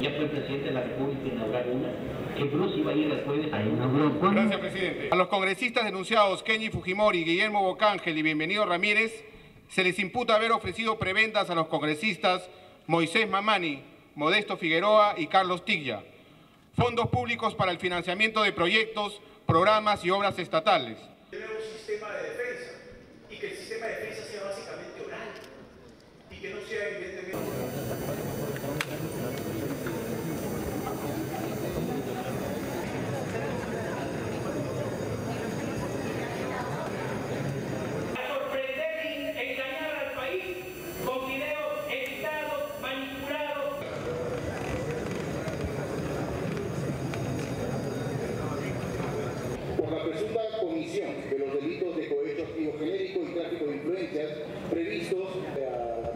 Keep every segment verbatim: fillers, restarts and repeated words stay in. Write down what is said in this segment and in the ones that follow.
Ya fue el presidente de la República a inaugurar una, que Bruce iba a ir el jueves a inaugurar. Gracias, presidente. A los congresistas denunciados Kenji Fujimori, Guillermo Bocángel y Bienvenido Ramírez, se les imputa haber ofrecido prebendas a los congresistas Moisés Mamani, Modesto Figueroa y Carlos Tiglia, fondos públicos para el financiamiento de proyectos, programas y obras estatales. Tener un sistema de defensa y que el sistema de defensa sea básicamente oral y que no sea evidentemente... Por la presunta comisión de los delitos de cohecho activo genérico y tráfico de influencias previstos a la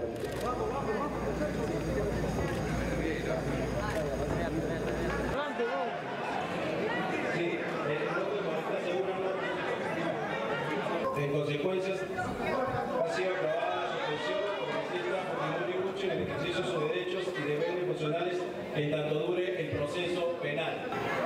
En consecuencia, ha sido aprobada la suspensión por la ministra Fujimori Gucci en el ejercicio de sus derechos y deberes funcionales en tanto dure el proceso penal.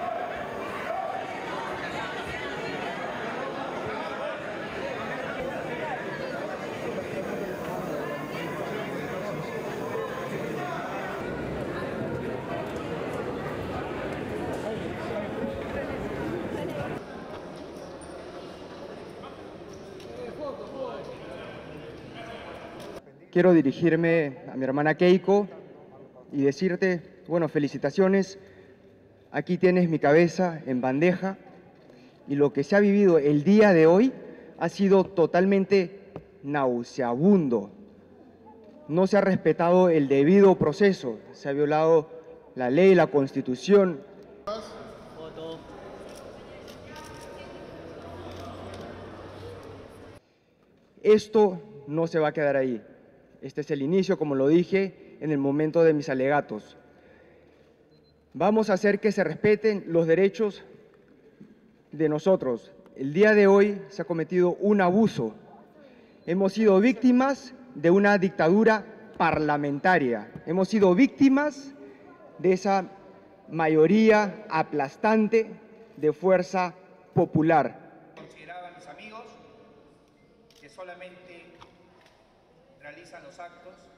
Quiero dirigirme a mi hermana Keiko y decirte, bueno, felicitaciones, aquí tienes mi cabeza en bandeja y lo que se ha vivido el día de hoy ha sido totalmente nauseabundo. No se ha respetado el debido proceso, se ha violado la ley, la Constitución. Esto no se va a quedar ahí. Este es el inicio, como lo dije, en el momento de mis alegatos. Vamos a hacer que se respeten los derechos de nosotros. El día de hoy se ha cometido un abuso. Hemos sido víctimas de una dictadura parlamentaria. Hemos sido víctimas de esa mayoría aplastante de fuerza popular. Consideraba a mis amigos que solamente realizan los actos